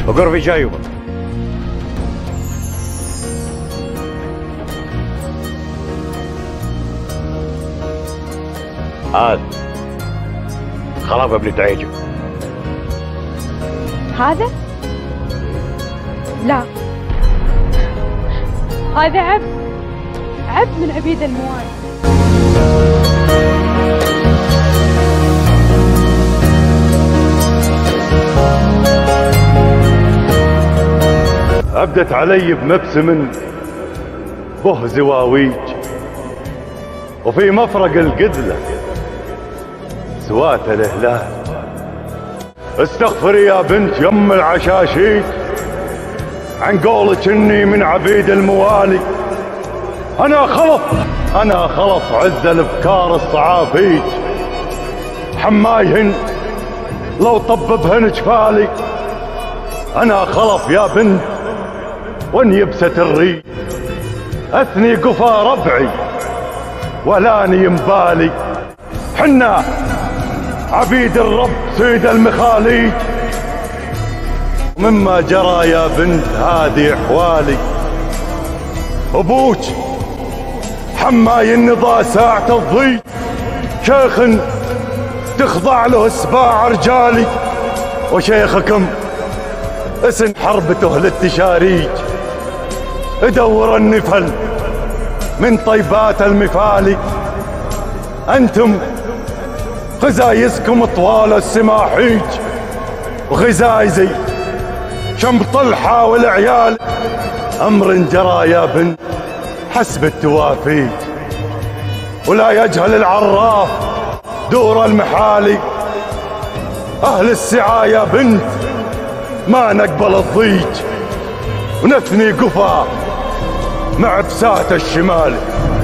غرفي جايبه. هذا خلاص ابن تعيجه. هذا؟ لا، هذا عبد من عبيد الموالي. أبدت علي بمبسم به زواويج، وفي مفرق القدلة سوات الهلال. استغفري يا بنت يم العشاشيج عن قولك اني من عبيد الموالي. انا خلف عز الافكار الصعافيج، حمايهن لو طببهن جفالي. انا خلف يا بنت وان يبست الريج، اثني قفا ربعي ولاني مبالي. حنا عبيد الرب سيد المخاليج، مما جرى يا بنت هذه احوالي. ابوك حماي النضا ساعة الضيق، شيخ تخضع له سباع رجالي. وشيخكم اسم حربته للتشاريج، ادور النفل من طيبات المفالي. انتم غزايزكم طوال السماحيج، وغزايزي شم طلحة والعيال. امر جرى يا بنت حسب التوافيج، ولا يجهل العراف دور المحالي. اهل السعى يا بنت ما نقبل الضيج، ونثني قفا مع بسات الشمال.